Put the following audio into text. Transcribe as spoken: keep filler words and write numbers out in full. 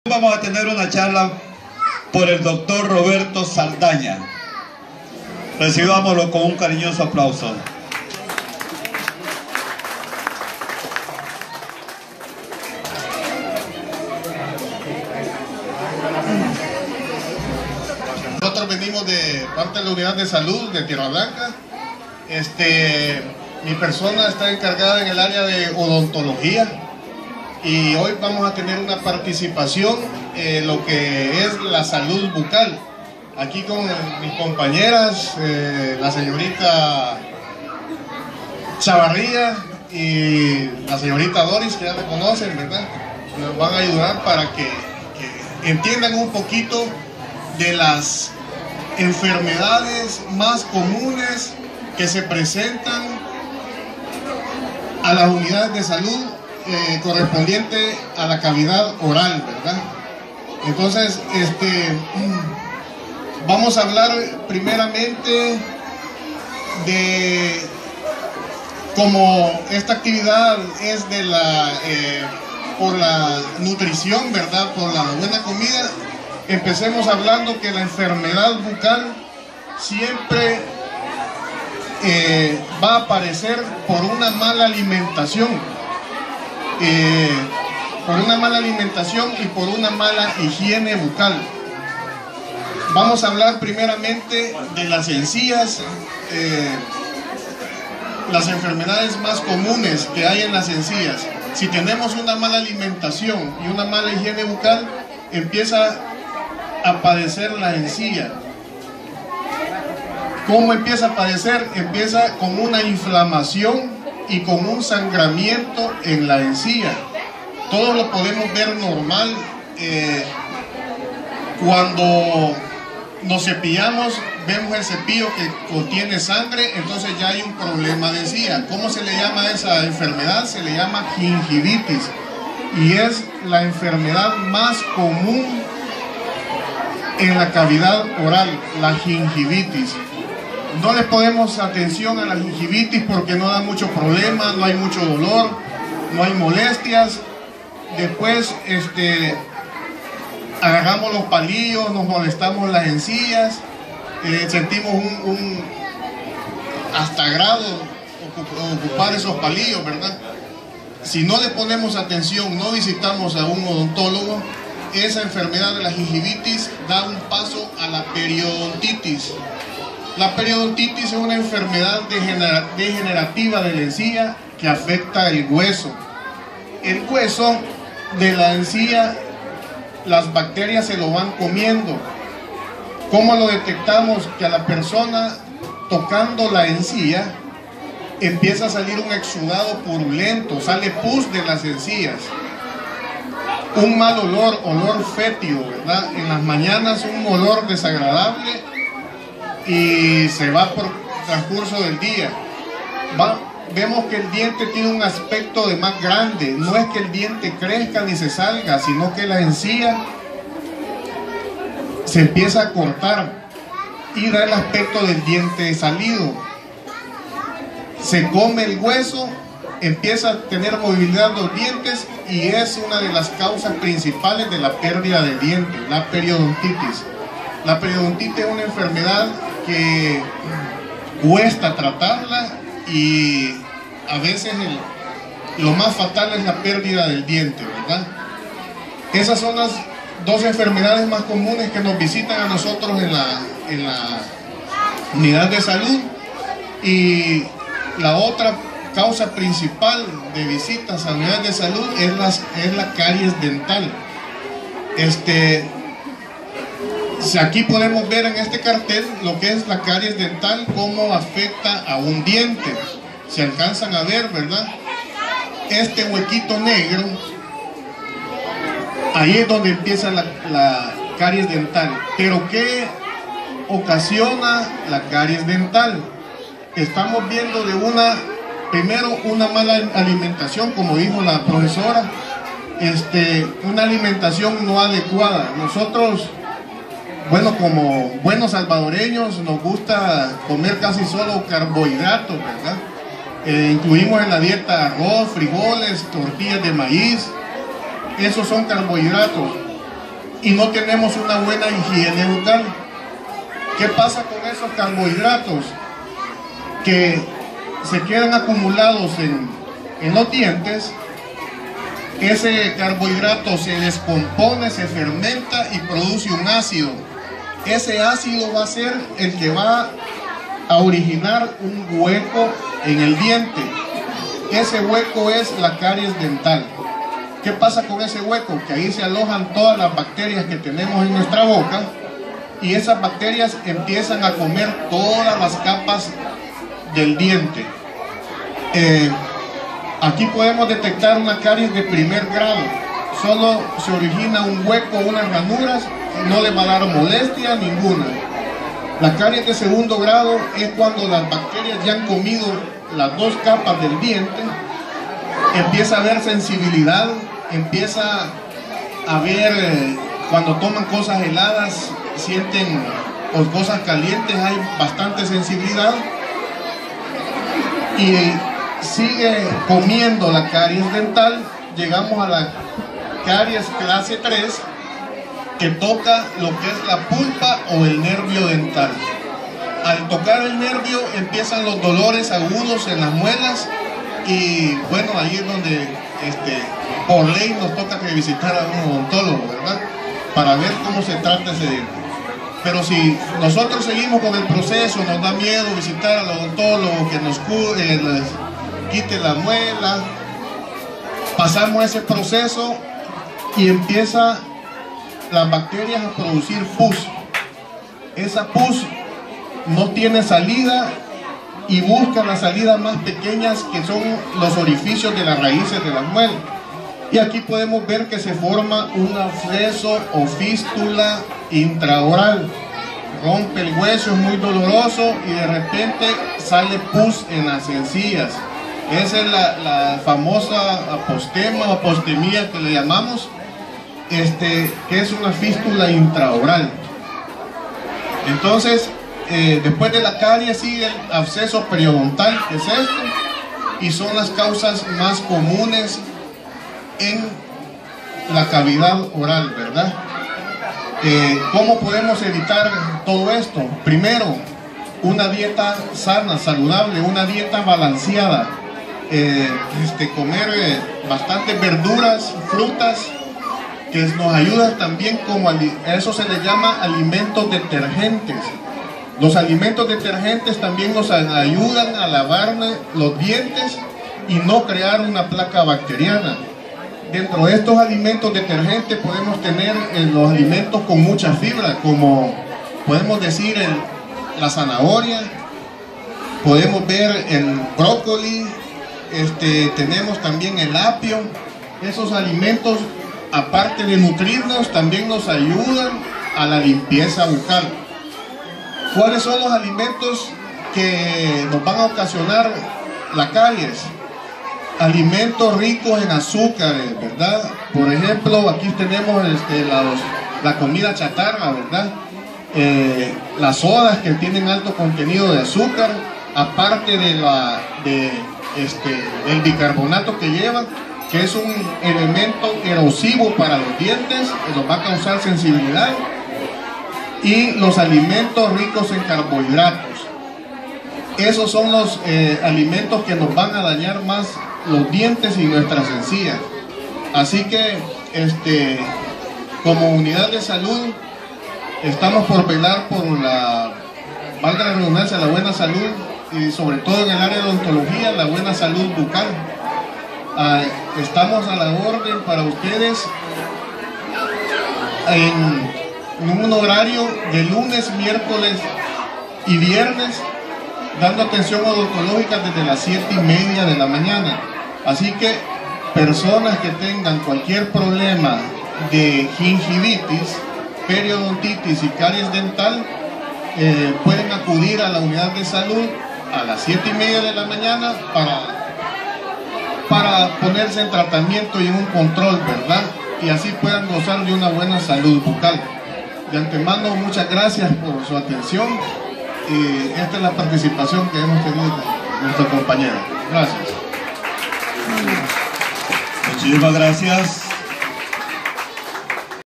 Vamos a tener una charla por el doctor Roberto Saldaña. Recibámoslo con un cariñoso aplauso. Nosotros venimos de parte de la unidad de salud de Tierra Blanca. Este, mi persona está encargada en el área de odontología. Y hoy vamos a tener una participación en lo que es la salud bucal. Aquí con mis compañeras, eh, la señorita Chavarría y la señorita Doris, que ya la conocen, ¿verdad? Nos van a ayudar para que, que entiendan un poquito de las enfermedades más comunes que se presentan a las unidades de salud Eh, correspondiente a la cavidad oral, ¿verdad? Entonces, este, vamos a hablar primeramente de cómo esta actividad es de la, eh, por la nutrición, ¿verdad? Por la buena comida. Empecemos hablando que la enfermedad bucal siempre eh, va a aparecer por una mala alimentación. Eh, por una mala alimentación y por una mala higiene bucal. Vamos a hablar primeramente de las encías, eh, las enfermedades más comunes que hay en las encías. Si tenemos una mala alimentación y una mala higiene bucal, empieza a padecer la encía. ¿Cómo empieza a padecer? Empieza con una inflamación y con un sangramiento en la encía. Todos lo podemos ver normal. Eh, cuando nos cepillamos, vemos el cepillo que contiene sangre, entonces ya hay un problema de encía. ¿Cómo se le llama a esa enfermedad? Se le llama gingivitis, y es la enfermedad más común en la cavidad oral, la gingivitis. No le ponemos atención a la gingivitis porque no da mucho problema, no hay mucho dolor, no hay molestias. Después este, agarramos los palillos, nos molestamos las encías, eh, sentimos un, un hasta agrado ocupar esos palillos, ¿verdad? Si no le ponemos atención, no visitamos a un odontólogo, esa enfermedad de la gingivitis da un paso a la periodontitis. La periodontitis es una enfermedad degenerativa de la encía que afecta el hueso. El hueso de la encía, las bacterias se lo van comiendo. ¿Cómo lo detectamos? Que a la persona tocando la encía empieza a salir un exudado purulento, sale pus de las encías. Un mal olor, olor fétido, ¿verdad? En las mañanas un olor desagradable y se va por transcurso del día. Va, vemos que el diente tiene un aspecto de más grande. No es que el diente crezca ni se salga, sino que la encía se empieza a cortar y da el aspecto del diente salido. Se come el hueso, empieza a tener movilidad de los dientes y es una de las causas principales de la pérdida de dientes, la periodontitis. La periodontitis es una enfermedad que cuesta tratarla y a veces el, lo más fatal es la pérdida del diente, ¿verdad? Esas son las dos enfermedades más comunes que nos visitan a nosotros en la, en la unidad de salud. Y la otra causa principal de visitas a unidades de salud es, las, es la caries dental. Este... Aquí podemos ver en este cartel lo que es la caries dental, cómo afecta a un diente. Se alcanzan a ver, ¿verdad? Este huequito negro, ahí es donde empieza la, la caries dental. Pero ¿qué ocasiona la caries dental? Estamos viendo de una, primero una mala alimentación, como dijo la profesora, este, una alimentación no adecuada. Nosotros, bueno, como buenos salvadoreños nos gusta comer casi solo carbohidratos, ¿verdad? Eh, incluimos en la dieta arroz, frijoles, tortillas de maíz. Esos son carbohidratos. y no tenemos una buena higiene bucal. ¿Qué pasa con esos carbohidratos que se quedan acumulados en, en los dientes? Ese carbohidrato se descompone, se fermenta y produce un ácido. Ese ácido va a ser el que va a originar un hueco en el diente. Ese hueco es la caries dental. ¿Qué pasa con ese hueco? Que ahí se alojan todas las bacterias que tenemos en nuestra boca, y esas bacterias empiezan a comer todas las capas del diente. Eh, aquí podemos detectar una caries de primer grado. Solo se origina un hueco, unas ranuras, y no le va a dar molestia ninguna. La caries de segundo grado es cuando las bacterias ya han comido las dos capas del diente. Empieza a haber sensibilidad, empieza a haber, eh, cuando toman cosas heladas, sienten, o cosas calientes, hay bastante sensibilidad, y sigue comiendo la caries dental. Llegamos a la caries clase tres, que toca lo que es la pulpa o el nervio dental. Al tocar el nervio empiezan los dolores agudos en las muelas, y bueno, ahí es donde este, por ley nos toca que visitar a un odontólogo, ¿verdad? Para ver cómo se trata ese diente. Pero si nosotros seguimos con el proceso, nos da miedo visitar al odontólogo, que nos cure, eh, les quite la muela, pasamos ese proceso y empieza las bacterias a producir pus. Esa pus no tiene salida y busca las salidas más pequeñas, que son los orificios de las raíces de las muelas. Y aquí podemos ver que se forma un absceso o fístula intraoral. Rompe el hueso, es muy doloroso, y de repente sale pus en las encías. Esa es la, la famosa apostema o apostemía que le llamamos, este, que es una fístula intraoral. Entonces, eh, después de la caries sigue el absceso periodontal, que es esto, y son las causas más comunes en la cavidad oral, ¿verdad? Eh, ¿Cómo podemos evitar todo esto? Primero, una dieta sana, saludable, una dieta balanceada. Eh, este, comer eh, bastantes verduras, frutas, que nos ayudan también, como a eso se le llama alimentos detergentes. Los alimentos detergentes también nos ayudan a lavar los dientes y no crear una placa bacteriana. Dentro de estos alimentos detergentes podemos tener eh, los alimentos con mucha fibra, como podemos decir el, la zanahoria, podemos ver el brócoli, este, tenemos también el apio. Esos alimentos, aparte de nutrirnos, también nos ayudan a la limpieza bucal. ¿Cuáles son los alimentos que nos van a ocasionar la caries? Alimentos ricos en azúcares, ¿verdad? Por ejemplo, aquí tenemos este, la, la comida chatarra, ¿verdad? Eh, las sodas que tienen alto contenido de azúcar, aparte de la, de, este, del bicarbonato que llevan, que es un elemento erosivo para los dientes, que nos va a causar sensibilidad. Y los alimentos ricos en carbohidratos. Esos son los eh, alimentos que nos van a dañar más los dientes y nuestras encías. Así que, este, como unidad de salud, estamos por velar por la, valga la redundancia, la buena salud, y sobre todo en el área de odontología, la buena salud bucal. Ah, estamos a la orden para ustedes en en un horario de lunes, miércoles y viernes, dando atención odontológica desde las siete y media de la mañana. Así que personas que tengan cualquier problema de gingivitis, periodontitis y caries dental, eh, pueden acudir a la unidad de salud a las siete y media de la mañana para, para ponerse en tratamiento y en un control, ¿verdad? Y así puedan gozar de una buena salud bucal. De antemano, muchas gracias por su atención, y esta es la participación que hemos tenido con nuestro compañero. Gracias. Muchísimas gracias.